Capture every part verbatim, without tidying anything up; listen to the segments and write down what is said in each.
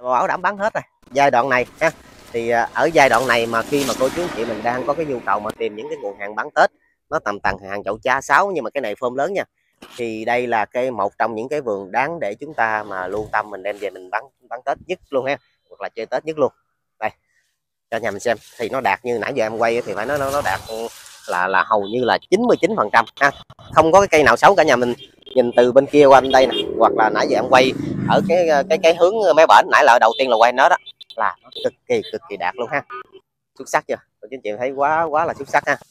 bảo đảm bán hết rồi. Giai đoạn này ha, thì ở giai đoạn này mà khi mà cô chú anh chị mình đang có cái nhu cầu mà tìm những cái nguồn hàng bán Tết nó tầm tầm hàng chậu cha sáu, nhưng mà cái này form lớn nha, thì đây là cái một trong những cái vườn đáng để chúng ta mà lưu tâm mình đem về mình bán bán Tết nhất luôn ha, hoặc là chơi Tết nhất luôn. Đây cho nhà mình xem, thì nó đạt như nãy giờ em quay thì phải nói nó, nó đạt là là hầu như là chín mươi chín phần trăm ha, không có cái cây nào xấu cả nhà mình. Nhìn từ bên kia qua bên đây nè, hoặc là nãy giờ em quay ở cái cái cái hướng mé bển, nãy là đầu tiên là quay nó đó, là nó cực kỳ cực kỳ đạt luôn ha. Xuất sắc chưa cô chú anh chị thấy, quá quá là xuất sắc ha.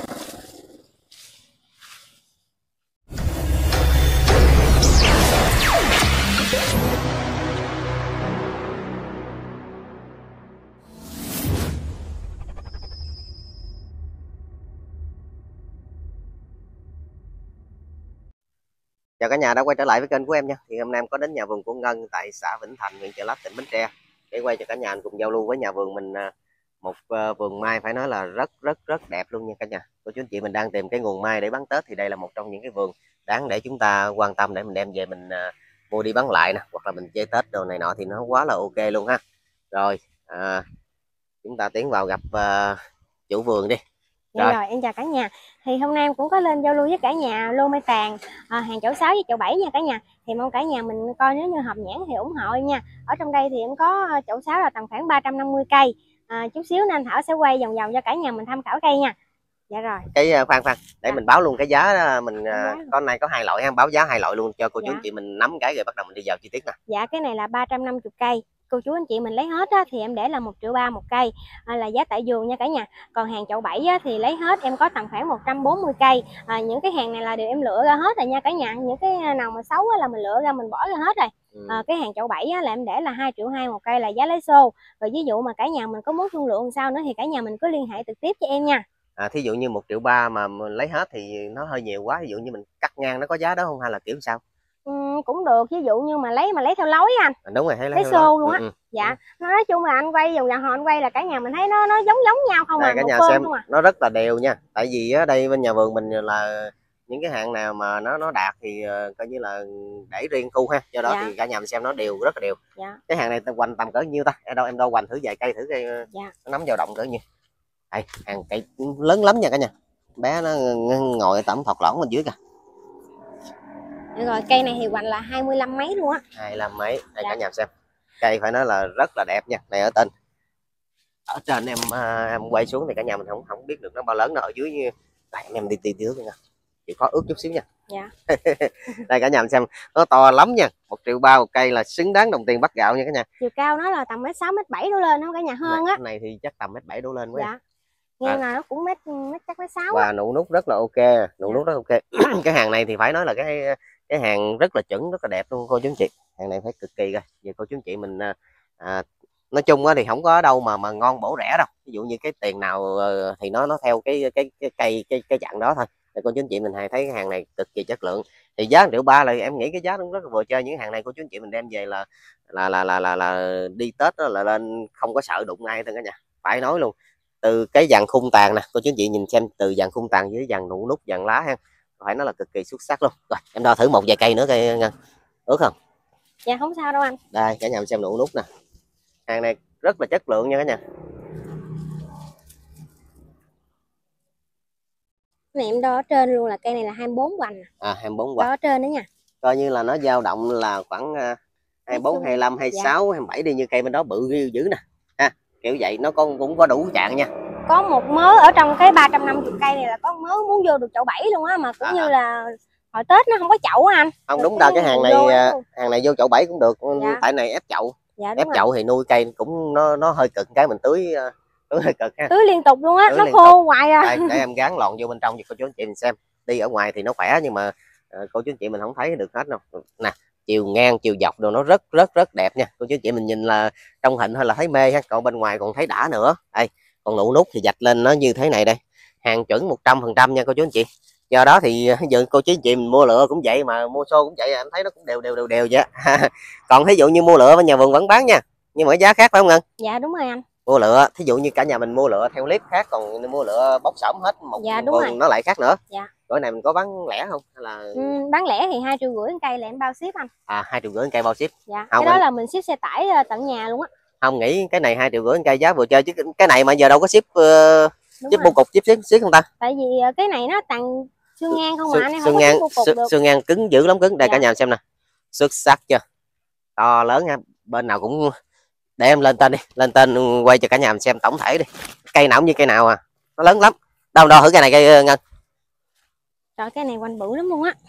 Chào cả nhà đã quay trở lại với kênh của em nha. Thì hôm nay em có đến nhà vườn của Ngân tại xã Vĩnh Thành, huyện Chợ Lách, tỉnh Bến Tre để quay cho cả nhà cùng giao lưu với nhà vườn mình một vườn mai phải nói là rất rất rất đẹp luôn nha cả nhà. Cô chú anh chị mình đang tìm cái nguồn mai để bán Tết thì đây là một trong những cái vườn đáng để chúng ta quan tâm để mình đem về mình mua đi bán lại nè, hoặc là mình chơi Tết đồ này nọ thì nó quá là ok luôn ha. Rồi à, chúng ta tiến vào gặp uh, chủ vườn đi. Dạ rồi. rồi em chào cả nhà. Thì hôm nay em cũng có lên giao lưu với cả nhà lô mai tàn à, hàng chậu sáu với chậu bảy nha cả nhà. Thì mong cả nhà mình coi nếu như hợp nhãn thì ủng hộ em nha. Ở trong đây thì em có chậu sáu là tầm khoảng ba trăm năm mươi cây. À, chút xíu nên Thảo sẽ quay vòng vòng cho cả nhà mình tham khảo cây nha. Dạ rồi. Cái khoan khoan để dạ. mình báo luôn cái giá mình dạ. con này có hai loại em báo giá hai loại luôn cho cô dạ. chú anh chị mình nắm cái rồi bắt đầu mình đi vào chi tiết nè. Dạ cái này là ba trăm năm mươi cây. Cô chú anh chị mình lấy hết á, thì em để là một triệu ba một cây à, là giá tại vườn nha cả nhà. Còn hàng chậu bảy á, thì lấy hết em có tầm khoảng một trăm bốn mươi cây. À, những cái hàng này là đều em lựa ra hết rồi nha cả nhà. Những cái nào mà xấu á, là mình lựa ra mình bỏ ra hết rồi. Ừ. À, cái hàng chậu bảy á, là em để là hai triệu hai một cây là giá lấy xô. Rồi ví dụ mà cả nhà mình có muốn thương lượng sao nữa thì cả nhà mình cứ liên hệ trực tiếp cho em nha. À, thí dụ như một triệu ba mà mình lấy hết thì nó hơi nhiều quá, ví dụ như mình cắt ngang nó có giá đó không hay là kiểu sao? Ừ, cũng được, ví dụ như mà lấy mà lấy theo lối anh à, đúng rồi, lấy, lấy xô luôn á. ừ, ừ. Dạ ừ. Nói chung là anh quay vòng vòng họ anh quay là cả nhà mình thấy nó nó giống giống nhau không đây, à, cả nhà xem à. Nó rất là đều nha, tại vì ở đây bên nhà vườn mình là những cái hàng nào mà nó nó đạt thì uh, coi như là để riêng khu ha, do đó dạ. thì cả nhà mình xem nó đều rất là đều. Dạ. Cái hàng này hoành tầm cỡ nhiêu ta, ở đâu em đâu hoành thử vài cây thử cây dạ. nó nắm dao động cỡ nhiêu. Đây hàng cây lớn lắm nha cả nhà, bé nó ngồi tẩm thọt lõng bên dưới kìa. Rồi cây này thì hoành là hai mươi lăm mấy luôn á. hai mươi lăm mấy. Đây dạ. cả nhà xem. Cây phải nói là rất là đẹp nha. Này ở trên. Ở trên em em quay xuống thì cả nhà mình không không biết được nó bao lớn, nó ở dưới như đây em đi tí tí nha. Chịu khó ướt chút xíu nha. Dạ. Đây cả nhà mình xem, nó to lắm nha. một triệu ba một cây là xứng đáng đồng tiền bắt gạo nha cả nhà. Chiều cao nó là tầm mét sáu mét bảy đổ lên không cả nhà, hơn á. Cái này thì chắc tầm mét bảy đổ lên quá. Dạ. Nghe là nó cũng mét mét chắc mét sáu. Và nụ nút rất là ok, nụ dạ. nút rất ok. Cái hàng này thì phải nói là cái cái hàng rất là chuẩn, rất là đẹp luôn cô chú anh chị. Hàng này phải cực kỳ rồi. Giờ cô chú anh chị mình à, nói chung á thì không có đâu mà mà ngon bổ rẻ đâu. Ví dụ như cái tiền nào thì nó nó theo cái cái cái cây cái cái chặng đó thôi. Thì cô chú anh chị mình hay thấy cái hàng này cực kỳ chất lượng. Thì giá một triệu ba là em nghĩ cái giá cũng rất là vừa chơi. Những hàng này cô chú anh chị mình đem về là là là là là, là đi Tết đó là lên không có sợ đụng ai hết cả nhà. Phải nói luôn. Từ cái dàn khung tàn nè, cô chú anh chị nhìn xem, từ dàn khung tàn với dàn nụ nút, dàn lá ha. Phải nói là cực kỳ xuất sắc luôn. Rồi em đo thử một vài cây nữa cây Ngân. Ướt không? Dạ không sao đâu anh. Đây cả nhà mình xem nụ nút nè. Hàng này rất là chất lượng nha cả nhà. Này em đo ở trên luôn là cây này là hai mươi bốn hoành. À hai mươi bốn hoành. Đo ở trên đó nha. Coi như là nó dao động là khoảng hai mươi bốn, hai mươi lăm, hai mươi sáu, hai mươi bảy đi, như cây bên đó bự dữ nè. Ha, kiểu vậy nó con cũng có đủ trạng nha. Có một mớ ở trong cái ba trăm năm mươi cây này là có mớ muốn vô được chậu bảy luôn á, mà cũng à. như là hồi Tết nó không có chậu á anh. Không đúng đâu, cái hàng này hàng này vô chậu bảy cũng được. Dạ. Tại này ép chậu. Dạ, ép rồi. Chậu thì nuôi cây cũng nó nó hơi cực, cái mình tưới tưới hơi cực ha. Tưới liên tục luôn á, nó khô hoài à. Đây, để em gán lọn vô bên trong cho cô chú anh chị mình xem. Đi ở ngoài thì nó khỏe nhưng mà uh, cô chú anh chị mình không thấy được hết đâu. Nè, chiều ngang chiều dọc đồ nó rất rất rất đẹp nha. Cô chú anh chị mình nhìn là trong hình thôi là thấy mê ha, còn bên ngoài còn thấy đã nữa. Đây, còn nụ nút thì dạch lên nó như thế này đây. Hàng chuẩn một trăm phần trăm nha cô chú anh chị. Do đó thì giờ cô chú anh chị mình mua lựa cũng vậy, mà mua xô cũng vậy, em thấy nó cũng đều đều đều đều vậy. Còn thí dụ như mua lựa bên nhà vườn vẫn bán nha, nhưng mà giá khác phải không Ngân? Dạ đúng rồi anh. Mua lựa thí dụ như cả nhà mình mua lựa theo clip khác, còn mua lựa bóc xổm hết một dạ, đúng vườn rồi. Nó lại khác nữa. Dạ. Gói này mình có bán lẻ không hay là ừ, bán lẻ thì hai triệu rưỡi cây là em bao ship anh. À, hai triệu rưỡi cây bao ship. Dạ, Không, cái đó mình... là mình ship xe tải tận nhà luôn á. Không nghĩ cái này hai triệu rưỡi cây giá vừa chơi, chứ cái này mà giờ đâu có ship uh, ship bưu cục ship ship, ship không ta? Tại vì cái này nó tặng xương ngang không mà anh em không xương có ngang, ship bưu cục được. xương ngang cứng dữ lắm, cứng đây. Dạ. Cả nhà xem nè, xuất sắc chưa, to lớn nha, bên nào cũng. Để em lên tên đi, lên tên quay cho cả nhà mình xem tổng thể đi. Cây nào cũng như cây nào à, nó lớn lắm. Đâu đâu thử cây này, cây Ngân. Trời, cái này quanh bự lắm luôn á,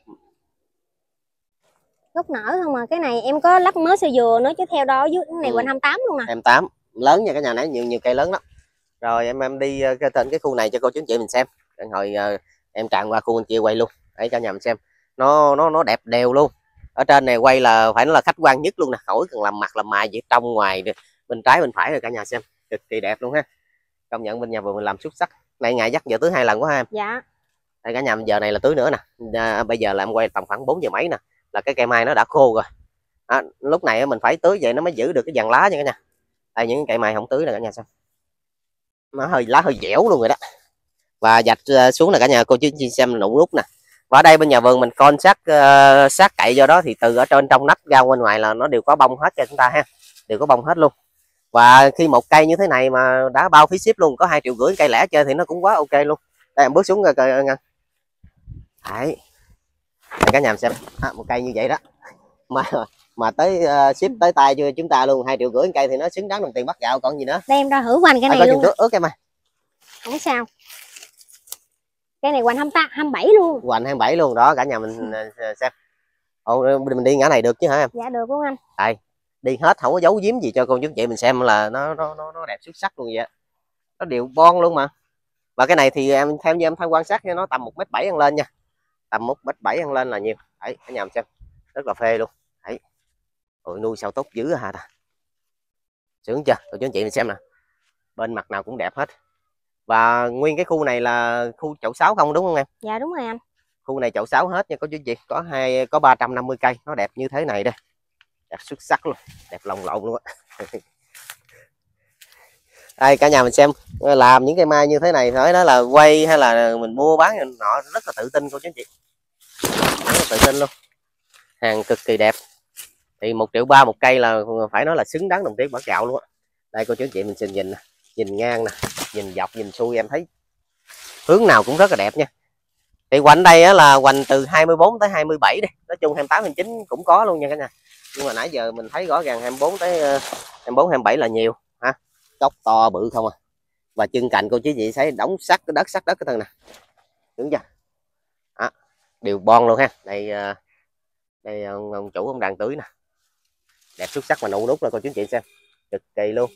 gốc nở không à. Cái này em có lắp mớ sơ dừa nữa chứ, theo đó dưới cái này ừ. quanh hai mươi tám luôn nè. hai mươi tám lớn nha cả nhà, nãy nhiều nhiều cây lớn lắm. Rồi em em đi cái tên cái khu này cho cô chú anh chị mình xem. Hồi uh, em tràn qua khu bên kia quay luôn để cả nhà mình xem. Nó nó nó đẹp đều luôn. Ở trên này quay là phải nói là khách quan nhất luôn nè, khỏi cần làm mặt làm mày gì, trong ngoài bên trái bên phải rồi cả nhà xem, cực kỳ đẹp luôn ha. Công nhận bên nhà vườn mình làm xuất sắc. Này ngày dắt giờ tưới hai lần quá ha em. Dạ. Đây cả nhà giờ này là tưới nữa nè. À, bây giờ là em quay tầm khoảng bốn giờ mấy nè, là cái cây mai nó đã khô rồi. À, lúc này mình phải tưới vậy nó mới giữ được cái dàn lá nha cả nhà. Đây những cây mai không tưới nè cả nhà xem, nó hơi lá hơi dẻo luôn rồi đó. Và dạch xuống là cả nhà cô chú chị xem nụ nút nè. Và ở đây bên nhà vườn mình con sát uh, sát cậy, do đó thì từ ở trên trong nắp ra bên ngoài là nó đều có bông hết cho chúng ta ha, đều có bông hết luôn. Và khi một cây như thế này mà đã bao phí ship luôn, có hai triệu rưỡi cây lẻ chơi thì nó cũng quá ok luôn. Đây em bước xuống rồi coi Ngân. Đấy, cả nhà xem à, một cây như vậy đó mà mà tới uh, ship tới tay cho chúng ta luôn, hai triệu rưỡi cây thì nó xứng đáng đồng tiền bắt gạo còn gì nữa. Đem ra thử quanh cái này luôn. Ướt em ơi. Không sao. Cái này quanh hai mươi bảy luôn. Quanh hai mươi bảy luôn đó cả nhà mình xem. Ồ, mình đi ngã này được chứ hả em? Dạ được luôn anh. Đây, đi hết không có giấu giếm gì cho cô chú chị mình xem là nó nó nó, nó đẹp xuất sắc luôn vậy. Nó đều bon luôn mà. Và cái này thì em theo như em tham quan sát cho nó tầm một mét bảy ăn lên nha. Tầm một mét bảy ăn lên là nhiều. Đấy, cả nhà mình xem. Rất là phê luôn. Đấy. Ôi, nuôi sao tốt dữ hả ta. Sướng chưa? Cô chú chị mình xem nè. Bên mặt nào cũng đẹp hết. Và nguyên cái khu này là khu chậu sáo không đúng không em? Dạ đúng rồi anh. Khu này chậu sáo hết nha cô chú chị, có hai có ba trăm năm mươi cây, nó đẹp như thế này đây. Đẹp xuất sắc luôn, đẹp lồng lộn luôn á. Đây cả nhà mình xem, làm những cây mai như thế này nói đó là quay hay là mình mua bán họ rất là tự tin cô chú chị. Rất là tự tin luôn. Hàng cực kỳ đẹp. Thì một triệu ba một cây là phải nói là xứng đáng đồng tiền bát gạo luôn á. Đây cô chú chị mình xin nhìn nè, nhìn ngang nè, nhìn dọc nhìn xuôi em thấy hướng nào cũng rất là đẹp nha. Thì quanh đây á, là quanh từ hai mươi bốn tới hai mươi bảy đi, nói chung hai mươi tám hai mươi chín cũng có luôn nha cả nhà. Nhưng mà nãy giờ mình thấy rõ ràng hai mươi bốn tới hai mươi bốn hai mươi bảy là nhiều ha. Gốc to bự không à. Và chân cành cô chú chị thấy đóng sắt cái đất sắt đất cái thân nè. Đúng chưa? Đó, đều bon luôn ha. Đây đây ông, ông chủ ông đang tưới nè. Đẹp xuất sắc mà nụ nút là cô chú chị xem. Cực kỳ luôn.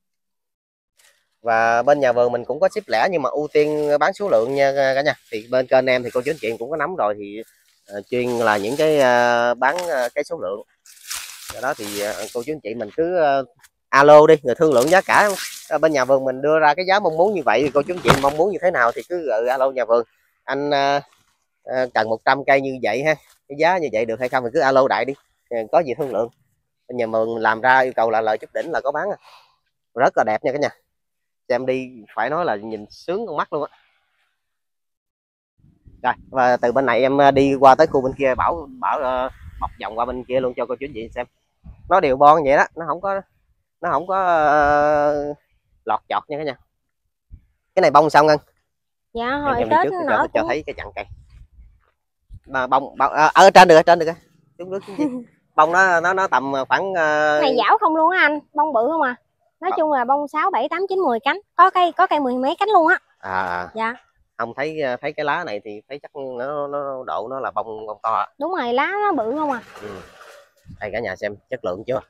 Và bên nhà vườn mình cũng có ship lẻ nhưng mà ưu tiên bán số lượng nha cả nhà. Thì bên kênh em thì cô chú anh chị cũng có nắm rồi, thì uh, chuyên là những cái uh, bán uh, cái số lượng. Do đó thì uh, cô chú anh chị mình cứ uh, alo đi rồi thương lượng giá cả. Uh, bên nhà vườn mình đưa ra cái giá mong muốn như vậy, thì cô chú anh chị mong muốn như thế nào thì cứ uh, alo nhà vườn. Anh uh, uh, cần một trăm cây như vậy ha, cái giá như vậy được hay không thì cứ alo đại đi, uh, có gì thương lượng. Bên nhà vườn làm ra yêu cầu là lời chút đỉnh là có bán. Rất là đẹp nha cả nhà. Xem đi phải nói là nhìn sướng con mắt luôn á. Rồi và từ bên này em đi qua tới khu bên kia, bảo bảo uh, bọc vòng qua bên kia luôn cho cô chú chị xem. Nó đều bon vậy đó, nó không có nó không có uh, lọt chọt nha cả nhà. Cái này bông sao Ngân? Dạ hồi em Tết trước nó cho, cho thấy cái chặng cây. Mà bông, bông à, ở trên được, ở trên được. Xuống nước bông nó nó nó tầm khoảng uh... này dảo không luôn á anh, bông bự không à. Nói à. chung là bông sáu bảy tám chín mười cánh, có cây có cây mười mấy cánh luôn á. À. Dạ. Không thấy thấy cái lá này thì thấy chắc nó nó độ nó là bông bông to. Đúng rồi, lá nó bự không à. Ừ. Đây cả nhà xem chất lượng chưa.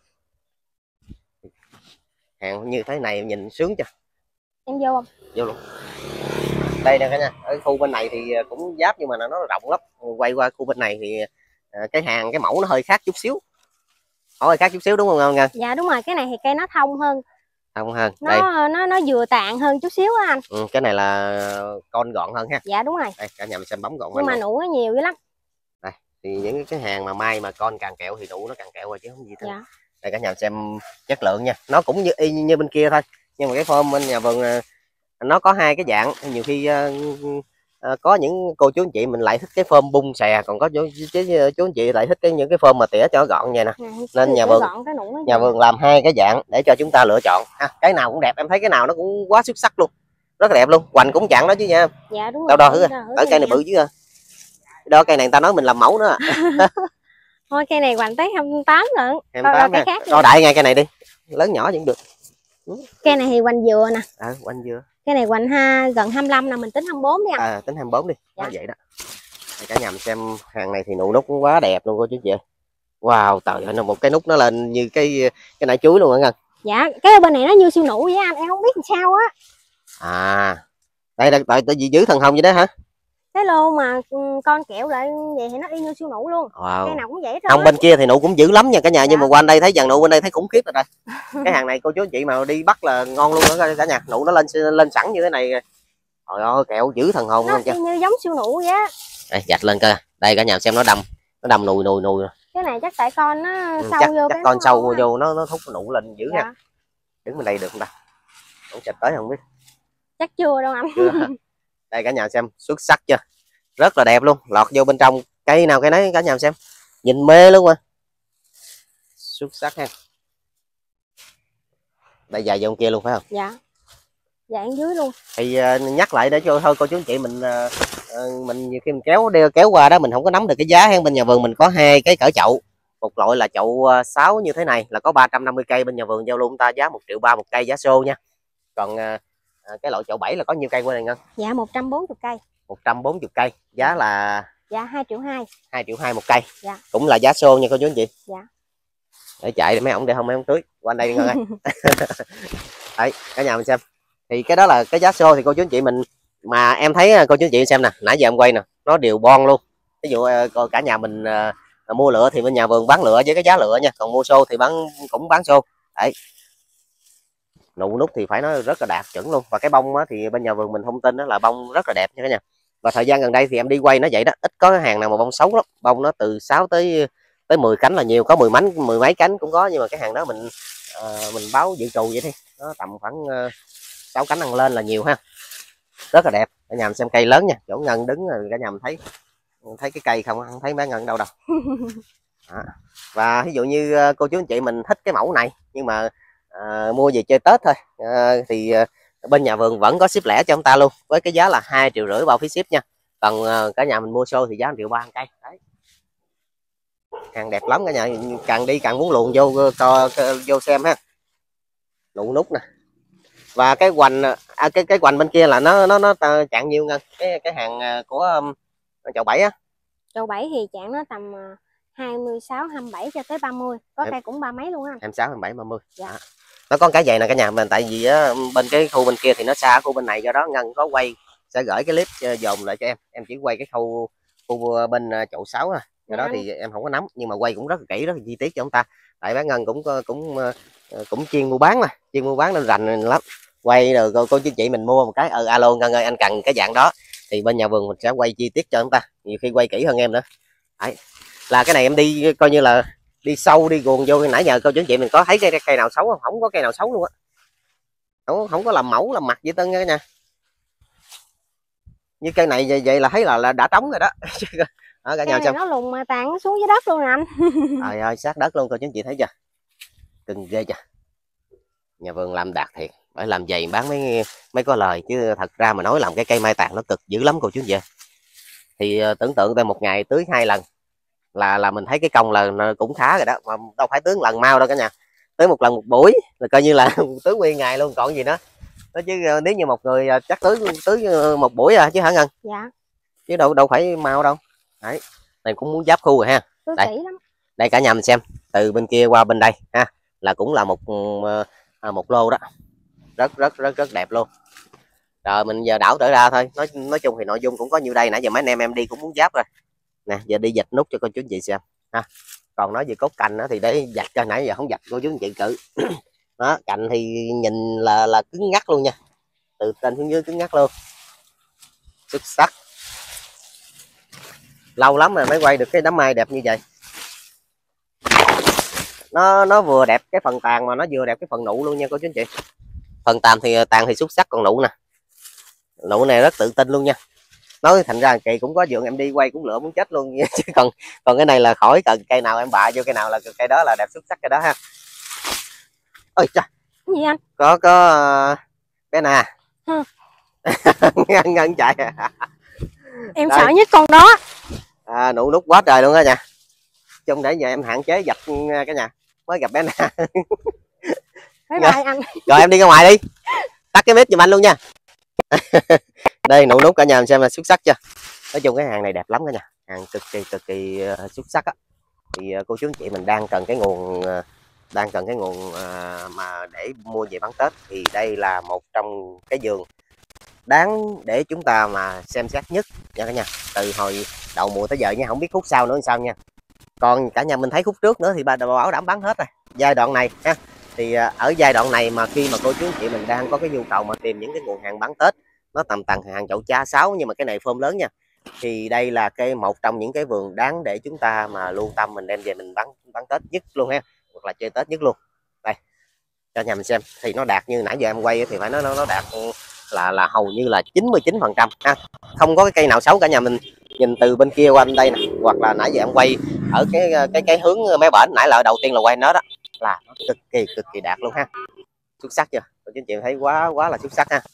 Hàng như thế này nhìn sướng chưa. Em vô không? Vô luôn. Đây nè cả nhà, ở khu bên này thì cũng giáp nhưng mà nó rộng lắm. Quay qua khu bên này thì cái hàng cái mẫu nó hơi khác chút xíu. Hơi khác chút xíu đúng không Ngân? Dạ đúng rồi, cái này thì cây nó thông hơn. Thông hơn. Nó đây. nó nó vừa tàn hơn chút xíu á anh. Ừ, cái này là con gọn hơn ha. Dạ đúng rồi. Đây cả nhà mình xem bấm gọn. Nhưng mà nụ nó nhiều dữ lắm. Đây, thì những cái hàng mà mai mà con càng kẹo thì nụ nó càng kẹo rồi chứ không gì thôi. Dạ. Đây cả nhà xem chất lượng nha, nó cũng như y như bên kia thôi, nhưng mà cái form bên nhà vườn nó có hai cái dạng, nhiều khi uh, à, có những cô chú anh chị mình lại thích cái phơm bung xè, còn có chú, chú, chú anh chị lại thích cái những cái phơm mà tỉa cho nó gọn vậy nè. À, nên nhà vườn nhà vườn làm hai cái dạng để cho chúng ta lựa chọn ha. Cái nào cũng đẹp, em thấy cái nào nó cũng quá xuất sắc luôn, rất là đẹp luôn, hoành cũng chặn đó chứ nha. Dạ đúng đâu rồi. Đo thử ở cây này bự chứ. Đó cây này người ta nói mình làm mẫu nữa. Thôi cây này hoành tới hai mươi tám lận. hai mươi tám nha. Đo đại ngay cây này đi, lớn nhỏ vẫn được. Cây này thì hoành dừa nè. À, hoành dừa. Cái này hoành ha gần hai mươi lăm là mình tính hai mươi bốn đi anh. À, tính hai mươi bốn đi. Dạ. Nói vậy đó. Cả nhà mình xem hàng này thì nụ nút cũng quá đẹp luôn cô chú chị. Wow, trời ơi, một cái nút nó lên như cái cái nải chuối luôn hả Ngân? Dạ, cái bên này nó như siêu nụ vậy anh, em không biết làm sao á. À, đây là tại tại vì giữ thần hồng vậy đó hả? Cái lô mà con kẹo lại vậy thì nó y như siêu nụ luôn. Wow. Cái nào cũng vậy. Không, bên kia thì nụ cũng dữ lắm nha cả nhà. Dạ. Nhưng mà qua đây thấy dàn nụ bên đây thấy khủng khiếp rồi đây. Cái hàng này cô chú chị mà đi bắt là ngon luôn đó cả nhà. Nụ nó lên lên sẵn như thế này. Trời ơi, kẹo giữ thần hồn luôn chứ. Nó như giống siêu nụ vậy á. Đây, gạch lên coi. Đây cả nhà xem nó đâm, nó đâm nùi nùi nùi. Cái này chắc tại con nó ừ, sâu chắc, vô chắc cái con sâu vô, vô nó nó thúc nụ lên dữ. Dạ. Nha. Đứng bên đây được không ta? Không chạch tới không biết. Chắc chưa đâu anh. Chưa. Đây cả nhà xem, xuất sắc chưa? Rất là đẹp luôn, lọt vô bên trong cây nào cây nấy cả nhà xem, nhìn mê luôn mà. Xuất sắc ha. Đây dài vô kia luôn phải không? Dạ. Dạng dưới luôn. Thì uh, nhắc lại để cho thôi cô chú anh chị mình uh, uh, mình nhiều khi mình kéo đeo kéo qua đó mình không có nắm được cái giá ha. Bên nhà vườn mình có hai cái cỡ chậu, một loại là chậu uh, sáu như thế này là có ba trăm năm mươi cây, bên nhà vườn giao luôn ta giá một triệu ba một cây giá xô nha. Còn uh, uh, cái loại chậu bảy là có nhiêu cây qua này Ngân? Dạ một trăm bốn mươi cây. một trăm bốn mươi cây, giá là dạ hai triệu hai. hai triệu hai một cây. Dạ. Cũng là giá xô nha cô chú anh chị. Dạ. Để chạy để mấy ổng để không mấy ổng tưới. Qua anh đây đi Ngân ơi. Đấy, cả nhà mình xem. Thì cái đó là cái giá xô thì cô chú anh chị mình mà em thấy cô chú anh chị xem nè, nãy giờ em quay nè, nó đều bon luôn. Ví dụ cả nhà mình uh, mua lựa thì bên nhà vườn bán lựa với cái giá lựa nha, còn mua xô thì bán cũng bán xô. Đấy. Nụ nút thì phải nói rất là đạt chuẩn luôn, và cái bông á, thì bên nhà vườn mình thông tin đó là bông rất là đẹp nha cả nhà. Và thời gian gần đây thì em đi quay nó vậy đó, ít có cái hàng nào mà bông xấu lắm, bông nó từ sáu tới tới mười cánh là nhiều, có mười mấy mười mấy cánh cũng có, nhưng mà cái hàng đó mình uh, mình báo dự trù vậy đi, nó tầm khoảng uh, sáu cánh ăn lên là nhiều ha, rất là đẹp. Cả nhà mình xem cây lớn nha, chỗ Ngân đứng rồi cả nhà mình thấy thấy cái cây không, không thấy bé Ngân đâu đâu. Đó. Và ví dụ như cô chú anh chị mình thích cái mẫu này nhưng mà À, mua về chơi Tết thôi à, thì à, bên nhà vườn vẫn có ship lẻ cho ông ta luôn với cái giá là hai triệu rưỡi bao phí ship nha. Còn à, cả nhà mình mua xô thì giá một triệu ba cây. Đấy. Hàng đẹp lắm cả nhà, càng đi càng muốn luồn vô co vô xem ha. Nụ nút nè. Và cái hoành à, cái cái hoành bên kia là nó nó nó chạng nhiêu Ngân? Cái cái hàng của um, chậu bảy á. Chậu bảy thì chạng nó tầm hai mươi sáu, hai mươi bảy cho tới ba mươi, có cây cũng ba mấy luôn á. hai mươi sáu, hai mươi bảy, ba mươi. Dạ. À. Nó có cái vậy nè cả nhà mình, tại vì á, bên cái khu bên kia thì nó xa khu bên này, do đó Ngân có quay sẽ gửi cái clip dồn lại cho em em chỉ quay cái khu khu bên chậu sáu à, do đó thì em không có nắm, nhưng mà quay cũng rất là kỹ, rất là chi tiết cho chúng ta, tại bác Ngân cũng cũng cũng chuyên mua bán mà chuyên mua bán nên rành lắm, quay rồi cô, cô chú chị mình mua một cái ờ alo Ngân ơi anh cần cái dạng đó thì bên nhà vườn mình sẽ quay chi tiết cho chúng ta, nhiều khi quay kỹ hơn em nữa. Đấy. Là cái này em đi coi như là đi sâu đi guồng vô, nãy giờ cô chú chị mình có thấy cây cây nào xấu không? Không có cây nào xấu luôn á, không không có làm mẫu làm mặt gì tân nha nha. Như cây này vậy, vậy là thấy là là đã trống rồi đó. Đó cả nhà xem nó lùng mà tàn xuống dưới đất luôn nè anh. Trời ơi sát đất luôn cô chú chị thấy chưa, cưng ghê chưa. Nhà vườn làm đạt thiệt, phải làm giày bán mấy mấy có lời, chứ thật ra mà nói làm cái cây mai tàn nó cực dữ lắm cô chú chị. Thì tưởng tượng tới một ngày tưới hai lần là là mình thấy cái công là cũng khá rồi đó, mà đâu phải tưới lần mau đâu cả nhà, tới một lần một buổi là coi như là tưới nguyên ngày luôn còn gì nữa đó, chứ nếu như một người chắc tưới tưới một buổi à chứ hả Ngân? Dạ. Chứ đâu đâu phải mau đâu. Đấy, này cũng muốn giáp khu rồi ha. Đây, lắm. Đây cả nhà mình xem, từ bên kia qua bên đây ha là cũng là một một lô đó, rất rất rất rất đẹp luôn. Rồi mình giờ đảo trở ra thôi, nói nói chung thì nội dung cũng có nhiêu đây, nãy giờ mấy anh em em đi cũng muốn giáp rồi nè, giờ đi dịch nút cho cô chú anh chị xem ha. Còn nói về cốt cành đó thì để dạch cho, nãy giờ không dạch cô chú anh chị cự. Đó, cành thì nhìn là là cứng ngắc luôn nha, từ trên xuống dưới cứng ngắc luôn, xuất sắc. Lâu lắm rồi mới quay được cái đám mai đẹp như vậy, nó nó vừa đẹp cái phần tàn mà nó vừa đẹp cái phần nụ luôn nha cô chú anh chị. Phần tàn thì tàn thì xuất sắc, còn nụ nè, nụ này rất tự tin luôn nha. nói thành ra kỳ cũng có vườn em đi quay cũng lựa muốn chết luôn chứ còn còn cái này là khỏi cần cây nào em bạ vô cây nào là cây đó là đẹp xuất sắc cái đó ha. Ôi trời, Cái gì anh? có có uh, bé nè. Ừ. ngân ngân chạy Em đây. Sợ nhất con đó. À, nụ nút quá trời luôn đó nha, chung để giờ em hạn chế dập cái nhà mới gặp bé nè. Bye bye anh. Rồi em đi ra ngoài đi, tắt cái mic giùm anh luôn nha. Đây nụ nút cả nhà mình xem là xuất sắc chưa. Nói chung cái hàng này đẹp lắm cả nhà, hàng cực kỳ cực kỳ uh, xuất sắc á. Thì uh, cô chú anh chị mình đang cần cái nguồn uh, đang cần cái nguồn uh, mà để mua về bán Tết thì đây là một trong cái vườn đáng để chúng ta mà xem xét nhất nha cả nhà, từ hồi đầu mùa tới giờ nha, không biết khúc sau nữa làm sao nha. Còn cả nhà mình thấy khúc trước nữa thì bà bảo đảm bán hết rồi. Giai đoạn này ha, thì ở giai đoạn này mà khi mà cô chú anh chị mình đang có cái nhu cầu mà tìm những cái nguồn hàng bán Tết nó tầm tầng hàng chậu cha sáu, nhưng mà cái này phơm lớn nha, thì đây là cái một trong những cái vườn đáng để chúng ta mà lưu tâm mình đem về mình bán bán Tết nhất luôn ha, hoặc là chơi Tết nhất luôn. Đây cho nhà mình xem thì nó đạt như nãy giờ em quay thì phải nói nó, nó đạt là là hầu như là chín mươi chín phần trăm ha, không có cái cây nào xấu cả nhà mình. Nhìn từ bên kia qua bên đây nè, hoặc là nãy giờ em quay ở cái cái cái hướng mé bển nãy là đầu tiên là quay nó đó, là nó cực kỳ cực kỳ đạt luôn ha, xuất sắc chưa cô chú anh chị thấy quá quá là xuất sắc ha.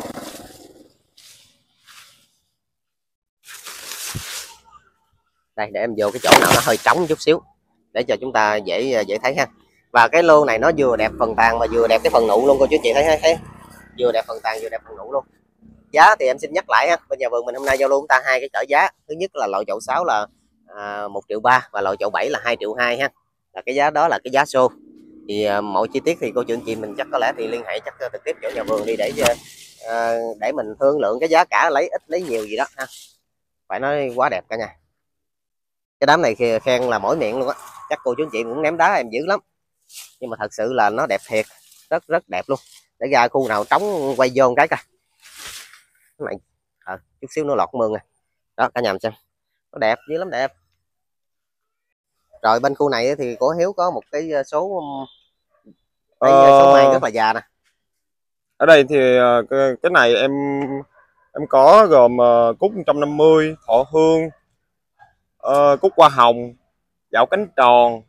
Đây để em vô cái chỗ nào nó hơi trống chút xíu để cho chúng ta dễ dễ thấy ha. Và cái lô này nó vừa đẹp phần tàn mà vừa đẹp cái phần nụ luôn cô chú anh chị thấy thấy vừa đẹp phần tàn vừa đẹp phần nụ luôn. Giá thì em xin nhắc lại ha, bên nhà vườn mình hôm nay giao lưu chúng ta hai cái chở giá. Thứ nhất là loại chậu sáu là à, một triệu ba và loại chậu bảy là hai triệu hai ha, là cái giá đó là cái giá xô. Thì à, mọi chi tiết thì cô chú anh chị mình chắc có lẽ thì liên hệ chắc trực tiếp chỗ nhà vườn đi để à, để mình thương lượng cái giá cả, lấy ít lấy nhiều gì đó ha. Phải nói quá đẹp cả nhà, cái đám này khen là mỗi miệng luôn á, chắc cô chú anh chị cũng ném đá em dữ lắm, nhưng mà thật sự là nó đẹp thiệt, rất rất đẹp luôn. Để ra khu nào trống quay vô một cái coi này à, chút xíu nó lọt mương này đó cả nhà mình xem, nó đẹp dữ lắm, đẹp. Rồi bên khu này thì của Hiếu có một cái số cái ờ... số mai rất là già nè. Ở đây thì cái, cái này em em có gồm uh, cúc một trăm năm mươi, thọ hương, uh, cúc hoa hồng, dạo cánh tròn.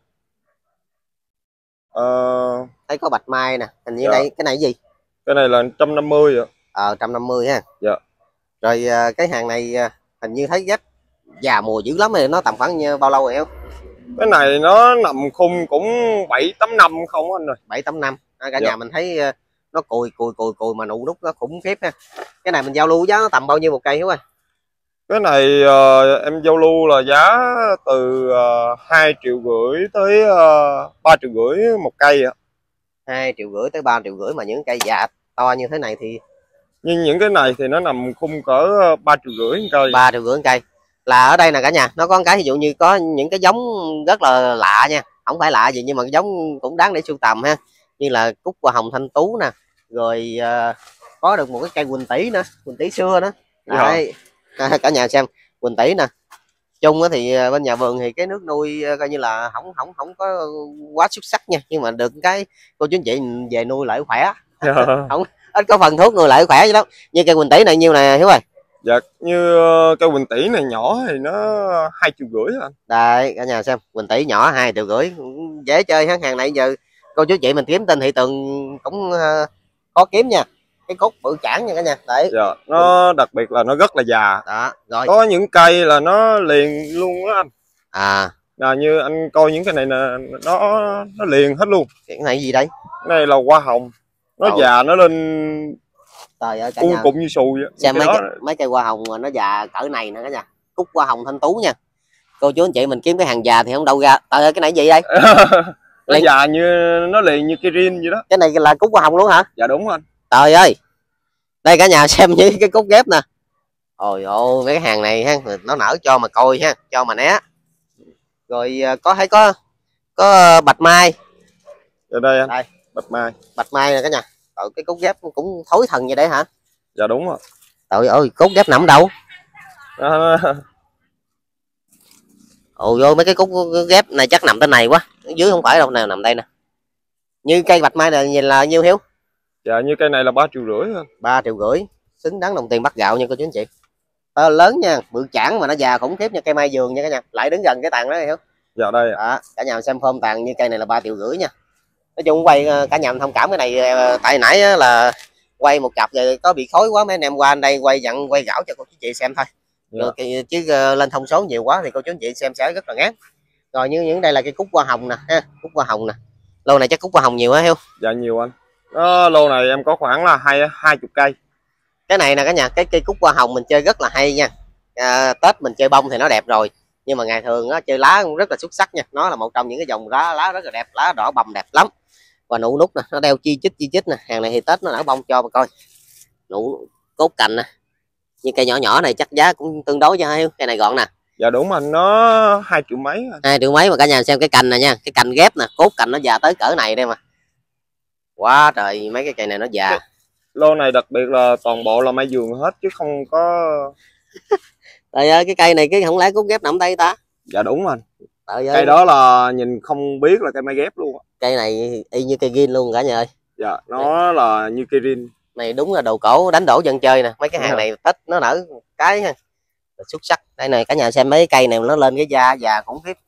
Uh... Thấy có bạch mai nè, hình như dạ. Đây cái này gì? Cái này là một trăm năm mươi ạ. Ờ một trăm năm mươi ha. Dạ. Rồi cái hàng này hình như thấy ghép già mùa dữ lắm rồi, nó tầm khoảng như bao lâu rồi không? Cái này nó nằm khung cũng bảy tám năm không anh rồi. bảy tám năm. À, cả dạ. Nhà mình thấy nó cùi cùi cùi cùi mà nụ nút nó khủng khiếp ha. Cái này mình giao lưu giá nó tầm bao nhiêu một cây Hiếu ơi? Cái này uh, em giao lưu là giá từ uh, hai triệu rưỡi tới uh, ba triệu rưỡi một cây ạ. hai triệu rưỡi tới ba triệu rưỡi, mà những cây già to như thế này thì nhưng những cái này thì nó nằm khung cỡ ba triệu rưỡi cây. ba triệu rưỡi cây. Là ở đây nè cả nhà, nó có một cái ví dụ như có những cái giống rất là lạ nha, không phải lạ gì nhưng mà cái giống cũng đáng để sưu tầm ha, như là cúc hoa hồng thanh tú nè, rồi uh, có được một cái cây quỳnh tỷ nữa, quỳnh tỷ xưa đó. Đấy. À, cả nhà xem quỳnh tỷ nè. Chung thì bên nhà vườn thì cái nước nuôi coi như là không không không có quá xuất sắc nha, nhưng mà được cái cô chú anh chị về nuôi lại khỏe. Không ít có phần thuốc nuôi lại khỏe vậy đó. Như cây quỳnh tỷ này nhiêu nè Hiếu ơi? Dạ như cây quỳnh tỷ này nhỏ thì nó hai triệu rưỡi anh. Đây cả nhà xem quỳnh tỷ nhỏ hai triệu rưỡi, dễ chơi ha. Hàng này giờ cô chú chị mình kiếm trên thị trường cũng uh, khó kiếm nha, cái cốt bự chản nha cả nhà. Đấy. Dạ, nó đặc biệt là nó rất là già đó. Rồi có những cây là nó liền luôn đó anh. À là như anh coi những cái này là nó nó liền hết luôn. Cái này gì đây? Cái này là hoa hồng, nó Ồ. già nó lên trời ơi cả cung nhà cụm như xùi vậy. Xem mấy cái, mấy cây hoa hồng mà nó già cỡ này nè cả nhà, cúc hoa hồng thanh tú nha. Cô chú anh chị mình kiếm cái hàng già thì không đâu ra. Trời ơi cái này gì đây? Nó liền... già như nó liền như cây rin vậy đó. Cái này là cúc hoa hồng luôn hả? Dạ đúng anh. Trời ơi đây cả nhà xem như cái cúc ghép nè. Ôi ôi mấy cái hàng này ha, nó nở cho mà coi ha, cho mà né. Rồi có thấy có có bạch mai ở đây anh. Đây bạch mai bạch mai nè cả nhà. Trời, cái cúc ghép cũng thối thần vậy đấy hả? Dạ đúng rồi. Trời ơi cúc ghép nằm đâu? À... ôi vô mấy cái cúc ghép này chắc nằm tên này quá, dưới không phải đâu, nào nằm đây nè. Như cây bạch mai này nhìn là nhiêu Hiếu? Dạ như cây này là ba triệu rưỡi. ba triệu rưỡi xứng đáng đồng tiền bắt gạo nha cô chú anh chị. to lớn nha, bự chảng mà nó già khủng khiếp nha, cây mai vườn nha cả nhà. Lại đứng gần cái tàn đó hiểu. Dạ đây. Đó, cả nhà xem phôm tàn như cây này là ba triệu rưỡi nha. Nói chung quay cả nhà thông cảm cái này, tại nãy là quay một cặp rồi có bị khói quá, mấy anh em qua anh đây quay dặn quay gạo cho cô chú chị xem thôi. Dạ. Rồi, chứ lên thông số nhiều quá thì cô chú chị xem sẽ rất là ngán. Rồi như những đây là cây cúc hoa hồng nè ha, cúc hoa hồng nè. Lô này chắc cúc hoa hồng nhiều á Hiếu? Dạ nhiều anh. Đó, lô này em có khoảng là hai hai chục cây. Cái này nè cả nhà, cái cây cúc hoa hồng mình chơi rất là hay nha. À, Tết mình chơi bông thì nó đẹp rồi, nhưng mà ngày thường á chơi lá cũng rất là xuất sắc nha. Nó là một trong những cái dòng lá lá rất là đẹp, lá đỏ bông đẹp lắm. Và nụ nút nè, nó đeo chi chít chi chít nè, hàng này thì Tết nó nở bông cho mà coi. Nụ cốt cành nè. Như cây nhỏ nhỏ này chắc giá cũng tương đối cho Hiếu. Cây này gọn nè. Dạ đúng anh, nó hai triệu mấy. Hai triệu mấy mà cả nhà xem cái cành này nha, cái cành ghép nè, cốt cành nó già tới cỡ này đây mà. Quá trời, mấy cái cây này nó già. Lô này đặc biệt là toàn bộ là mai vườn hết chứ không có. Trời ơi, cái cây này cái không lẽ cốt ghép nằm đây ta? Dạ đúng anh. Trời ơi. Cây đó là nhìn không biết là cây mai ghép luôn. Cây này y như cây gin luôn cả nhà ơi. Dạ, nó là như cây rin. Này đúng là đồ cổ đánh đổ dân chơi nè. Mấy cái hàng này Tết nó nở cái ha, xuất sắc. Đây này cả nhà xem mấy cây này nó lên cái da già khủng khiếp.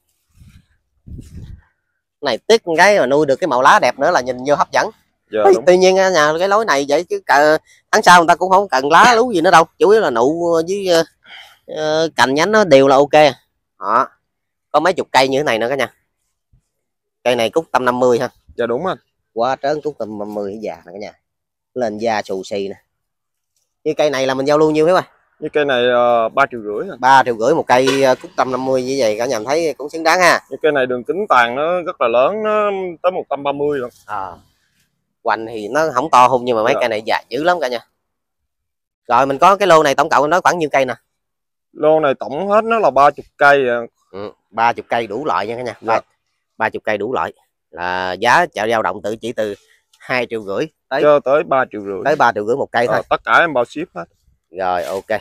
Này tiếc cái mà nuôi được cái màu lá đẹp nữa là nhìn vô hấp dẫn. Dạ, tuy nhiên nhà cái lối này vậy chứ cả, tháng sau người ta cũng không cần lá lú gì nữa đâu, chủ yếu là nụ với uh, cành nhánh nó đều là ok. Đó. Có mấy chục cây như thế này nữa cả nhà. Cây này cúc tầm năm mươi ha. Dạ đúng anh. Quá trớn cúc tầm năm mươi già nè cả nhà. Lên da xù xì nè. Như cây này là mình giao lưu nhiêu hết rồi? Như cây này ba triệu rưỡi. ba triệu rưỡi một cây cúc tầm năm mươi như vậy cả nhà thấy cũng xứng đáng ha. Như cây này đường kính tàn nó rất là lớn, nó tới một trăm ba mươi rồi. À. Hoành thì nó không to hung nhưng mà mấy dạ. Cây này dài dữ lắm cả nhà. Rồi mình có cái lô này tổng cộng nó khoảng nhiêu cây nè? Lô này tổng hết nó là ba mươi cây. Ừ, ba mươi cây đủ loại nha cả nhà. Dạ. ba mươi cây đủ loại. Là giá chợ dao động tự chỉ từ hai triệu rưỡi tới cho tới ba triệu rưỡi. Tới ba triệu rưỡi một cây thôi. À, tất cả em bao ship hết. Rồi ok.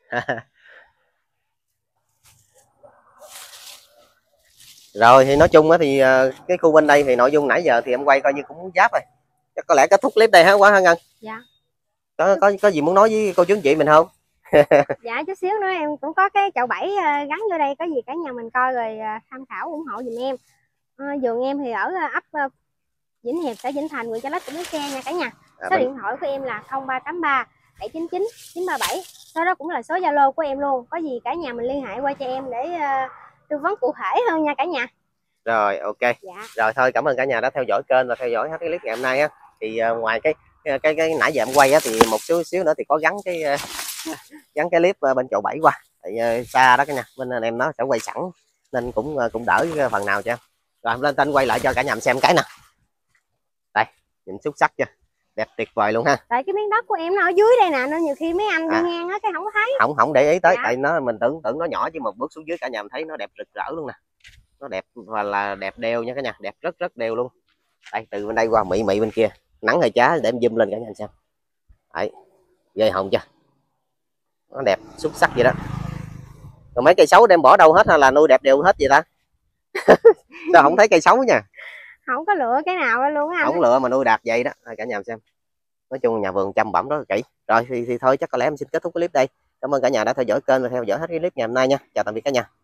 Rồi thì nói chung á thì cái khu bên đây thì nội dung nãy giờ thì em quay coi như cũng giáp rồi. Chắc có lẽ kết thúc clip đây hả quá hả Ngân? Dạ. Có có có gì muốn nói với cô chú anh chị mình không? Dạ chút xíu nữa em cũng có cái chậu bẫy gắn vô đây, có gì cả nhà mình coi rồi tham khảo ủng hộ giùm em. À, vườn em thì ở ấp Vĩnh Hiệp, xã Vĩnh Thành, huyện Chợ Lách, tỉnh Bến Tre nha cả nhà. Số à, điện thoại của em là không ba tám ba bảy chín chín chín ba bảy. Số đó cũng là số Zalo của em luôn. Có gì cả nhà mình liên hệ qua cho em để uh, tư vấn cụ thể hơn nha cả nhà. Rồi ok. Dạ. Rồi thôi cảm ơn cả nhà đã theo dõi kênh và theo dõi hết cái clip ngày hôm nay á. Thì uh, ngoài cái cái, cái cái nãy giờ em quay á thì một số xíu nữa thì có gắn cái uh, gắn cái clip uh, bên chậu bẫy qua. Thì uh, xa đó cả nhà, bên anh em nó sẽ quay sẵn nên cũng uh, cũng đỡ phần nào cho em. Rồi em lên tên quay lại cho cả nhà mình xem cái nè. Đây, nhìn xuất sắc chưa? Đẹp tuyệt vời luôn ha. Tại cái miếng đất của em nó ở dưới đây nè, nên nhiều khi mấy anh à. đi ngang á cái không có thấy. Không không để ý tới, dạ. Tại nó mình tưởng tưởng nó nhỏ chứ một bước xuống dưới cả nhà mình thấy nó đẹp rực rỡ luôn nè. Nó đẹp và là đẹp đều nha cả nhà, đẹp rất rất đều luôn. Đây từ bên đây qua mị mị bên kia, nắng hơi chá để em zoom lên cả nhà xem. Đấy, ghê hồn chưa? Nó đẹp xuất sắc vậy đó. Còn mấy cây xấu đem bỏ đâu hết hay là nuôi đẹp đều hết vậy ta? Sao không thấy cây xấu nha? Không có lựa cái nào luôn á anh. Không lựa mà nuôi đạt vậy đó. Rồi cả nhà xem. Nói chung nhà vườn chăm bẩm rất là kỹ. Rồi thì, thì thôi chắc có lẽ em xin kết thúc cái clip đây. Cảm ơn cả nhà đã theo dõi kênh và theo dõi hết cái clip ngày hôm nay nha. Chào tạm biệt cả nhà.